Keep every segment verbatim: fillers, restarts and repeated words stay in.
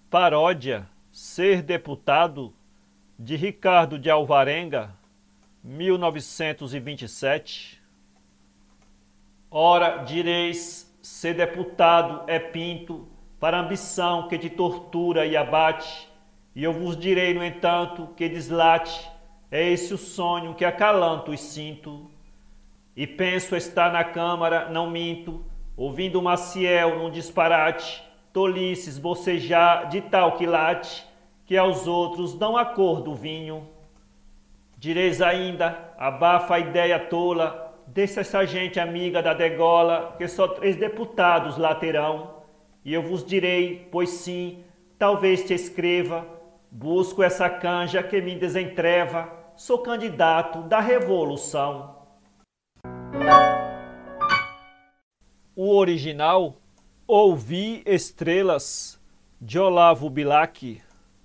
Paródia Ser Deputado, de Ricardo de Alvarenga, mil novecentos e vinte e sete. Ora, direis, ser deputado é pinto para a ambição que te tortura e abate, e eu vos direi, no entanto, que deslate é esse o sonho que acalanto e sinto. E penso estar na Câmara, não minto, ouvindo Maciel num disparate, tolices bocejar de tal quilate, que aos outros dão a cor do vinho. Direis ainda, abafa a ideia tola, deixa essa gente amiga da degola, que só três deputados lá terão. E eu vos direi, pois sim, talvez te escreva, busco essa canja que me desentreva, sou candidato da revolução. O original, Ouvi Estrelas, de Olavo Bilac.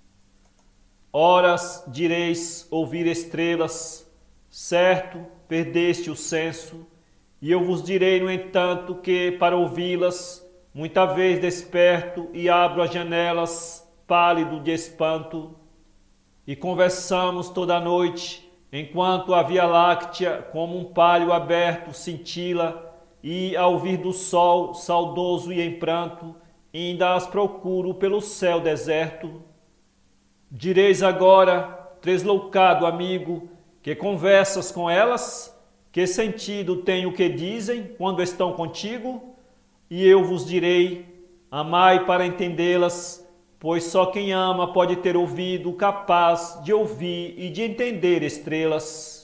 Horas direis ouvir estrelas, certo, perdeste o senso, e eu vos direi, no entanto, que, para ouvi-las, muita vez desperto e abro as janelas, pálido de espanto, e conversamos toda a noite, enquanto a Via Láctea, como um palho aberto, cintila, e, ao vir do sol, saudoso e em pranto, ainda as procuro pelo céu deserto. Direis agora, tresloucado amigo, que conversas com elas? Que sentido tem o que dizem quando estão contigo? E eu vos direi, amai para entendê-las, pois só quem ama pode ter ouvido capaz de ouvir e de entender estrelas.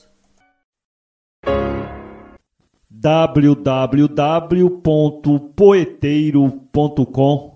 w w w ponto poeteiro ponto com